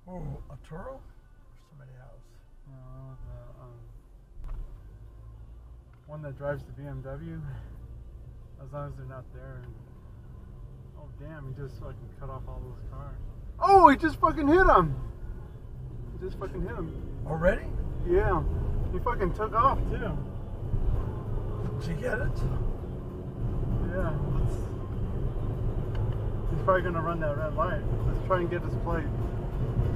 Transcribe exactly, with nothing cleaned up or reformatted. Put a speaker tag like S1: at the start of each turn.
S1: Oh, a Turo? Or somebody else?
S2: No, the um, one that drives the B M W. As long as they're not there. Oh damn! He just fucking cut off all those cars. Oh, he just fucking hit him. He just fucking hit him.
S1: Already?
S2: Yeah. He fucking took off too.
S1: Did you get it?
S2: Yeah. Let's, he's probably gonna run that red light. Let's try and get his plate.